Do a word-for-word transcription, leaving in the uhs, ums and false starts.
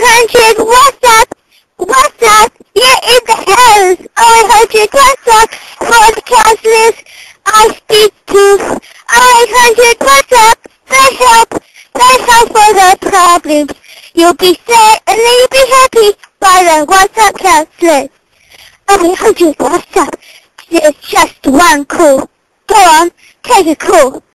hundred, what's up? What's up? You're in the house. oh eight hundred, what's up? For the counselors I speak to. oh eight hundred, what's up? For help. For help for the problems. You'll be sad and then you'll be happy by the What's Up counselors. oh eight hundred, what's up? There's just one call. Go on, take a call.